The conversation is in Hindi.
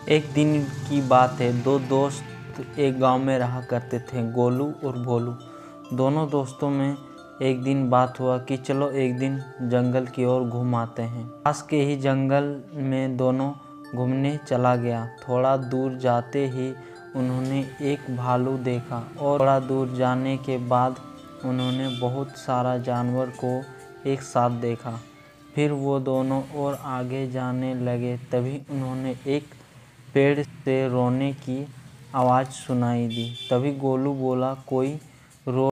एक दिन की बात है। दो दोस्त एक गांव में रहा करते थे, गोलू और भोलू। दोनों दोस्तों में एक दिन बात हुआ कि चलो एक दिन जंगल की ओर घूम आते हैं। पास के ही जंगल में दोनों घूमने चला गया। थोड़ा दूर जाते ही उन्होंने एक भालू देखा और थोड़ा दूर जाने के बाद उन्होंने बहुत सारा जानवर को एक साथ देखा। फिर वो दोनों और आगे जाने लगे, तभी उन्होंने एक पेड़ से रोने की आवाज़ सुनाई दी। तभी गोलू बोला, कोई रो